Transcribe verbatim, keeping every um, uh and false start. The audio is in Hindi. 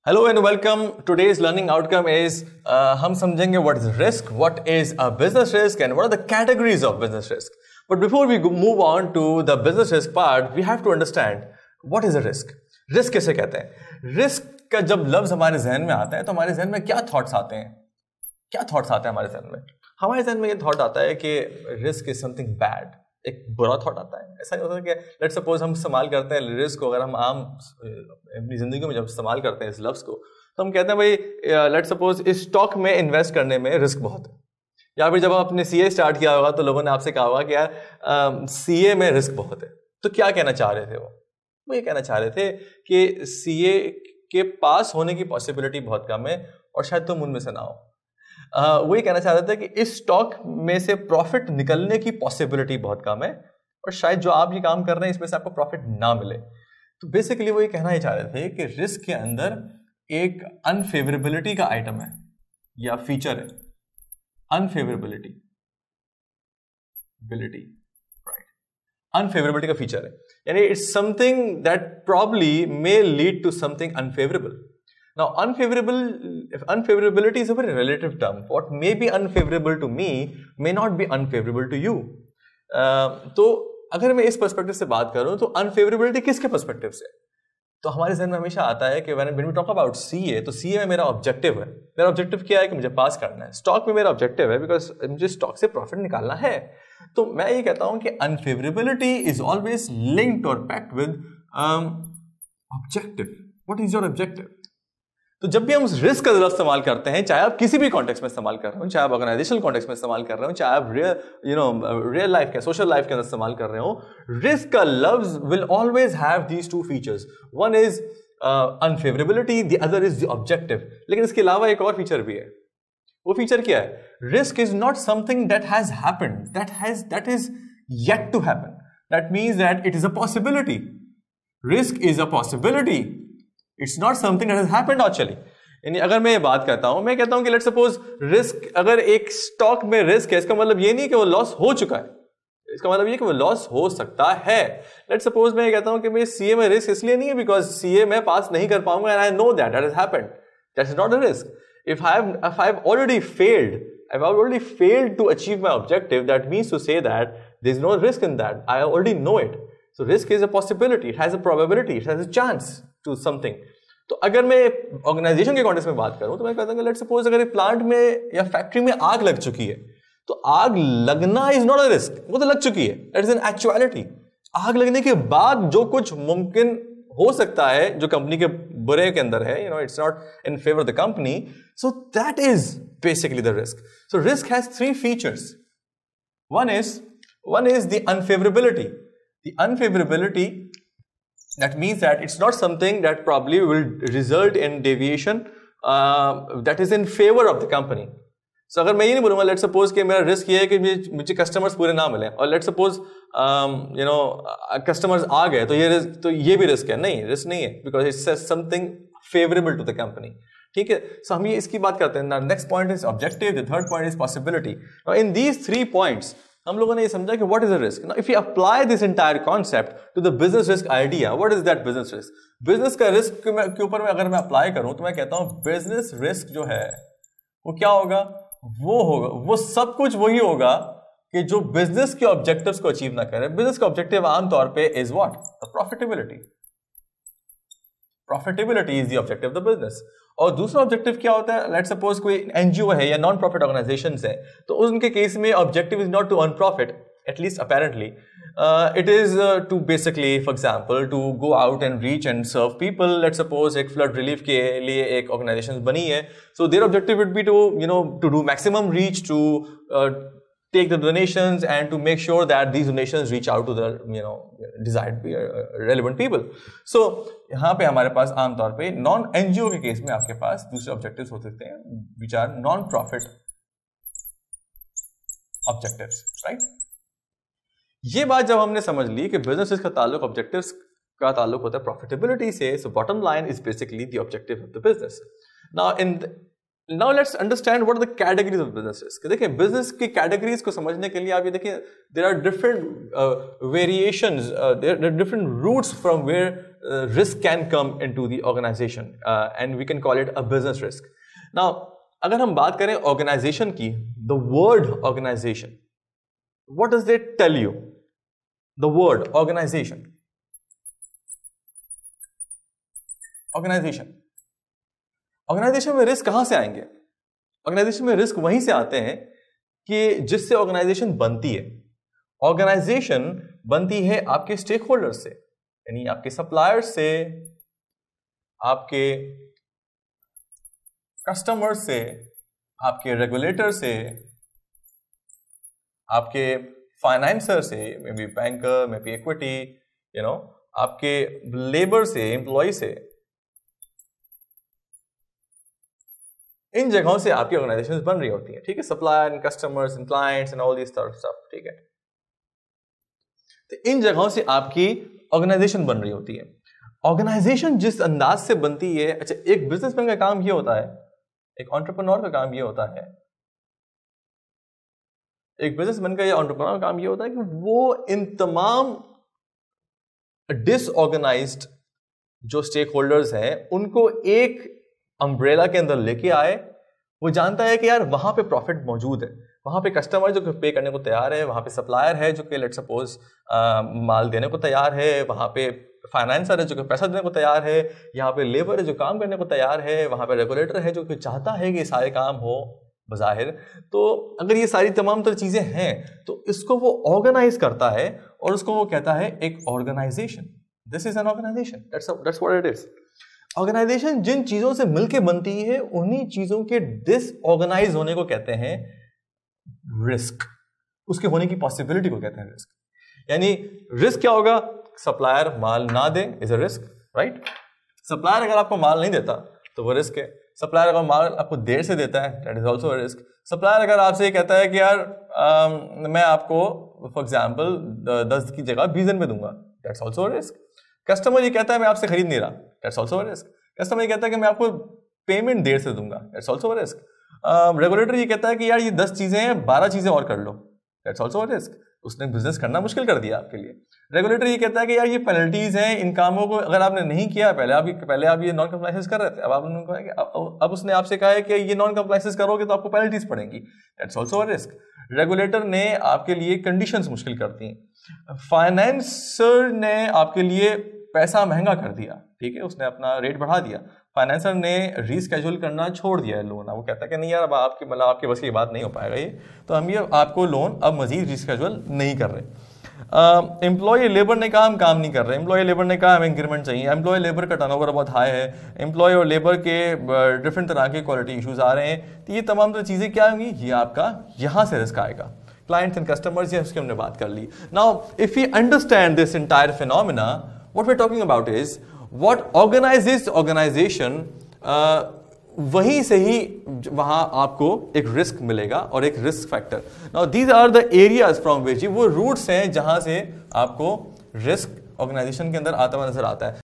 Hello and welcome. Today's learning outcome is uh, हम समझेंगे what is risk, what is a business risk and what are the categories of business risk. But before we go, move on to the business risk part, we have to understand what is a risk. Risk किसे कहते हैं? Risk का जब लफ्ज हमारे जहन में आता है तो हमारे जहन में क्या थॉट्स आते हैं? क्या थॉट्स आते हैं हमारे जहन में? हमारे जहन में ये थॉट आता है कि रिस्क इज समथिंग बैड, एक बुरा थॉट आता है. ऐसा नहीं होता कि लेट्स सपोज हम इस्तेमाल करते हैं रिस्क को, अगर हम आम अपनी जिंदगी में जब इस्तेमाल करते हैं इस लफ्ज को तो हम कहते हैं भाई लेट्स सपोज इस स्टॉक में इन्वेस्ट करने में रिस्क बहुत है. या फिर जब आपने सीए स्टार्ट किया होगा तो लोगों ने आपसे कहा होगा कि यार सीए में रिस्क बहुत है. तो क्या कहना चाह रहे थे वो? वो ये कहना चाह रहे थे कि सीए के पास होने की पॉसिबिलिटी बहुत कम है और शायद तुम उनमें से ना हो. Uh, वो ये कहना चाह रहे थे कि इस स्टॉक में से प्रॉफिट निकलने की पॉसिबिलिटी बहुत कम है और शायद जो आप ये काम कर रहे हैं इसमें से आपको प्रॉफिट ना मिले. तो बेसिकली वो ये कहना ही चाह रहे थे कि रिस्क के अंदर एक अनफेवरेबिलिटी का आइटम है या फीचर है. अनफेवरेबिलिटी बिलिटी राइट अनफेवरेबिलिटी का फीचर है, यानी it's something that probably may lead to something unfavourable. Now, unfavorable, unfavorability is a very relative term. What may be unfavorable to me may not be unfavorable to you. Uh, तो अगर मैं इस पर्सपेक्टिव से बात करूं तो unfavorability किसके पर्सपेक्टिव से? तो हमारे जहन में हमेशा आता है कि when we talk about CA, तो सीए में मेरा ऑब्जेक्टिव है. मेरा ऑब्जेक्टिव क्या है कि मुझे पास करना है. स्टॉक में मेरा ऑब्जेक्टिव है बिकॉज मुझे स्टॉक से प्रॉफिट निकालना है. तो मैं ये कहता हूं कि unfavorability is always linked or packed with um, objective. What is your objective? तो जब भी हम रिस्क का लफ्ज इस्तेमाल करते हैं, चाहे आप किसी भी कॉन्टेक्स्ट में इस्तेमाल कर रहे हो, चाहे आप ऑर्गेनाइजेशनल कॉन्टेक्स्ट में इस्तेमाल कर रहे हो, चाहे आप real you know real life के सोशल लाइफ के अंदर इस्तेमाल कर रहे हो, रिस्क का लफ्ज will always have these two features. One is unfavourability, the other is the objective. लेकिन इसके अलावा एक और फीचर भी है. वो फीचर क्या है? Risk is not something that has happened, that has that is yet to happen. That means that it is a possibility. Risk is a possibility. It's not something that has happened actually. यानी अगर मैं ये बात करता हूं, मैं कहता हूं कि लेट्स सपोज रिस्क, अगर एक स्टॉक में रिस्क है, इसका मतलब ये नहीं कि वो लॉस हो चुका है. इसका मतलब ये कि वो लॉस हो सकता है. लेट्स सपोज मैं ये कहता हूं कि मैं सीए में रिस्क इसलिए नहीं है बिकॉज सीए में पास नहीं कर पाऊंगा and I know that that has happened. That is not a risk. If I have if I have already failed I have already failed to achieve my objective, that means to say that there is no risk in that. I already know it. So risk is a possibility, it has a probability, it has a chance to something. तो अगर मैं ऑर्गेनाइजेशन के कॉन्टेक्स्ट में बात करूं तो मैं कहता हूं कि लेट्स सपोज अगर एक प्लांट में या फैक्ट्री में आग लग चुकी है, तो आग लगना इज नॉट अ रिस्क, वो तो लग चुकी है. That is an actuality. आग लगने के बाद जो कुछ मुमकिन हो सकता है जो कंपनी के बुरे के अंदर है, you know it's not in favour of the company, so that is basically the risk. So risk has three features. One is one is the unfavourability. The unfavourability, that means that it's not something that probably will result in deviation uh, that is in favor of the company. So अगर मैं ये नहीं बोलूँगा let's suppose कि मेरा रिस्क ये है कि मुझे कस्टमर्स पूरे ना मिले, और let's suppose you know customers आ गए तो ये रिस्क, तो ये भी रिस्क है. नहीं, रिस्क नहीं है because it says something favorable to the company. ठीक है. So हम ये इसकी बात करते हैं. Now next point is objective, the third point is possibility. Now in these three points हम लोगों ने ये समझा कि what is a risk. Now if you apply this entire concept to the business risk idea, what is that business risk? business का risk के ऊपर में अगर मैं apply करूं तो मैं कहता हूं business risk जो है वो क्या होगा? वो होगा, वो सब कुछ वही होगा कि जो business के objectives को achieve ना करे. business का objective आमतौर पे is what? The profitability. Profitability is the objective of the business. और दूसरा ऑब्जेक्टिव क्या होता है? लेट्स सपोज कोई एनजीओ है या नॉन प्रॉफिट ऑर्गेनाइजेशंस है, तो उनके केस में objective is not to earn profit, at least apparently. It is to basically for example to go out and reach and serve people. Let's suppose एक फ्लड रिलीफ के लिए एक ऑर्गेनाइजेशन बनी है, so their objective would be to you know to do maximum reach, to take the donations and to make sure that these donations reach out to the you know desired uh, relevant people. So यहाँ पे हमारे पास आमतौर पे नॉन एनजीओ के केस में आपके पास दूसरे ऑब्जेक्टिव्स हो सकते हैं which are non profit objectives, right. ये बात जब हमने समझ ली कि बिजनेस का ताल्लुक ऑब्जेक्टिव्स का ताल्लुक होता है प्रॉफिटेबिलिटी से, so bottom line is basically the objective of the business. Now in the, now let's understand what are the categories of business risk. देखिए बिजनेस की कैटेगरीज को समझने के लिए आप ये देखिए there are different variations, there are different routes from where risk can come into the organisation and we can call it a business risk. Now अगर हम बात करें ऑर्गेनाइजेशन की, the word organisation, what does it tell you? The word organisation, organisation organisation में रिस्क कहां से आएंगे? ऑर्गेनाइजेशन में रिस्क वहीं से आते हैं कि जिससे ऑर्गेनाइजेशन बनती है. ऑर्गेनाइजेशन बनती है आपके स्टेक होल्डर से, यानी आपके सप्लायर्स से, आपके कस्टमर से, आपके रेगुलेटर से, आपके फाइनेंसर से, may be banker, may be equity, you know, आपके लेबर से, एम्प्लॉय से. इन जगहों से आपकी ऑर्गेनाइजेशंस बन रही होती हैं. ठीक है, supplier and customers and clients and all this stuff. ठीक है, तो इन जगहों से आपकी ऑर्गेनाइजेशन बन रही होती है. ऑर्गेनाइजेशन जिस अंदाज से बनती है, अच्छा एक बिजनेसमैन का काम ये होता है, एक एंटरप्रेन्योर का काम ये होता है, एक बिजनेसमैन का या एंटरप्रेन्योर का काम ये होता है कि वो इन तमाम डिसऑर्गेनाइज्ड जो स्टेक होल्डर्स हैं उनको एक अम्ब्रेला के अंदर लेके आए. वो जानता है कि यार वहां पे प्रॉफिट मौजूद है, वहां पे कस्टमर जो पे करने को तैयार है, वहां पे सप्लायर है जो कि लेट्स सपोज माल देने को तैयार है, वहां पे फाइनेंसर है जो कि पैसा देने को तैयार है, यहाँ पे लेबर है जो काम करने को तैयार है, वहां पे रेगुलेटर है जो कि चाहता है कि सारे काम हो बज़ाहिर. तो अगर ये सारी तमाम तरह चीजें हैं तो इसको वो ऑर्गेनाइज करता है और उसको वो कहता है एक organisation. This is an organisation, that's that's what it is. Organisation जिन चीजों से मिलके बनती है उन्हीं चीजों के डिसऑर्गेनाइज होने को कहते हैं रिस्क. उसके होने की पॉसिबिलिटी को कहते हैं रिस्क. यानी रिस्क क्या होगा? सप्लायर माल ना दे is a risk, right? Supplier अगर आपको माल नहीं देता तो वो रिस्क है. सप्लायर अगर माल आपको देर से देता है that is also a risk. Supplier अगर आपसे ये कहता है कि यार आ, मैं आपको फॉर एग्जाम्पल दस की जगह बीस दिन में दूंगा, that's also a risk. Customer ये कहता है मैं आपसे खरीद नहीं रहा, that's also a risk. Customer ये कहता है कि मैं आपको पेमेंट देर से दूंगा, that's also a risk. Regulator ये कहता है कि यार ये दस चीजें हैं, बारह चीजें और कर लो, दैट्स ऑल्सो अ रिस्क. उसने बिजनेस करना मुश्किल कर दिया आपके लिए. रेगुलेटर ये कहता है कि यार ये पेनल्टीज हैं, इन कामों को अगर आपने नहीं किया, पहले आप पहले आप ये नॉन कंप्लायंसेस कर रहे थे, अब आपने कहा कि अब, अब उसने आपसे कहा है कि ये नॉन कंप्लायंसेस करोगे तो आपको पेनल्टीज पड़ेंगी, that's also a risk. Regulator ने आपके लिए कंडीशंस मुश्किल कर दी. फाइनेंसर ने आपके लिए पैसा महंगा कर दिया, ठीक है, उसने अपना रेट बढ़ा दिया. फाइनेंसर ने रीस्केड्यूल करना छोड़ दिया है लोन. वो कहता है कि नहीं यार अब आपकी मतलब आपके बस की बात नहीं हो पाएगा ये, तो हम ये आपको लोन अब मजीद रीस्केड्यूल नहीं कर रहे. एम्प्लॉय लेबर ने कहा हम काम नहीं कर रहे. एम्प्लॉय लेबर ने कहा हमें इंक्रीमेंट चाहिए. एम्प्लॉय लेबर का टर्नओवर बहुत हाई है. एम्प्लॉय और लेबर के डिफरेंट तरह के क्वालिटी इशूज आ रहे हैं. तो ये तमाम तो चीज़ें क्या होंगी, ये आपका यहाँ से रिस्क आएगा. क्लाइंट्स एंड कस्टमर्स, ये उसकी हमने बात कर ली. Now if you understand this entire phenomena, what we're talking about is what organizes organization, uh, वहीं से ही वहां आपको एक रिस्क मिलेगा और एक risk factor. Now these are the areas from which, वो रूट्स हैं जहां से आपको रिस्क ऑर्गेनाइजेशन के अंदर आता हुआ नजर आता है.